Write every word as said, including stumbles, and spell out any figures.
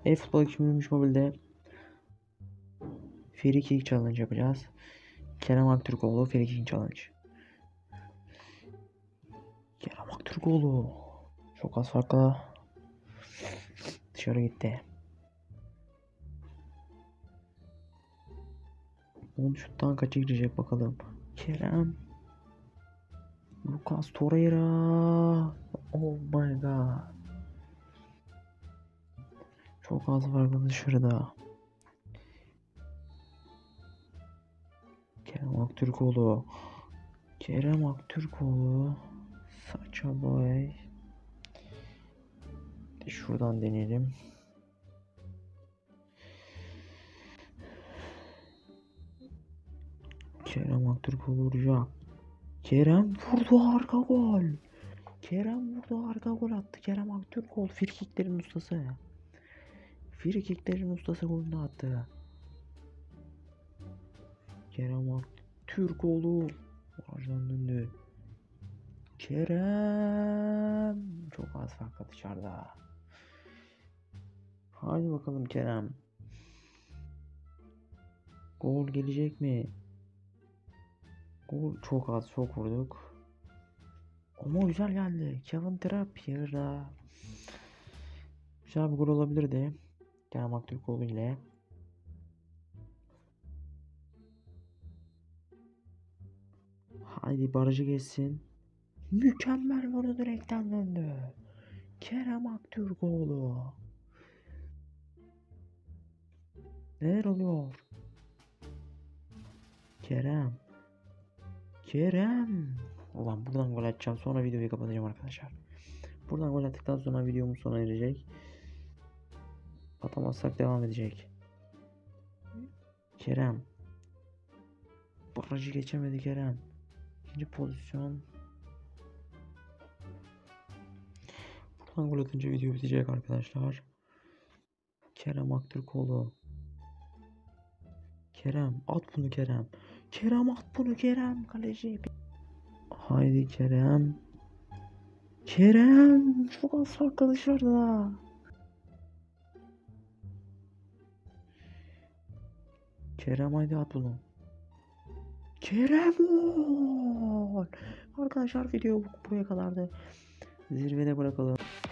eFootball iki bin yirmi üç mobilde Free Kick Challenge yapacağız. Kerem Aktürkoğlu Free Kick Challenge. Kerem Aktürkoğlu çok az farkla dışarı gitti. on şuttan kaça girecek bakalım. Kerem, Lucas Torreira. Oh my god. Çok az farklı dışarıda. Kerem Aktürkoğlu. Kerem Aktürkoğlu. Saça boy. Şuradan deneyelim. Kerem Aktürkoğlu vuracak. Kerem vurdu, arka gol. Kerem vurdu, arka gol attı. Kerem Aktürkoğlu frikiklerin ustası. Frikiklerin ustası golünü attı. Kerem Aktürkoğlu barajdan döndü. Kerem çok az farklı dışarıda. Hadi bakalım Kerem. Gol gelecek mi? Gol çok az, çok vurduk. Ama güzel geldi. Kevin Trappier'da. Güzel bir gol olabilirdi. Kerem Aktürkoğlu ile. Haydi barajı geçsin. Mükemmel vurdu, direkten döndü. Kerem Aktürkoğlu. Neler oluyor? Kerem. Kerem. Ulan buradan gol atacağım. Sonra videoyu kapatacağım arkadaşlar. Buradan gol attıktan sonra videomuz sona erecek. Atamazsak devam edecek. Kerem. Barajı geçemedi Kerem. İkinci pozisyon. Buradan gol atınca video bitecek arkadaşlar. Kerem Aktürkoğlu. Kerem at bunu Kerem. Kerem at bunu Kerem. Kaleci. Haydi Kerem. Kerem çok az farklı dışarıda. Kerem haydi at bunu. Kerem gol. Arkadaşlar video buraya kadardı. Zirvede bırakalım.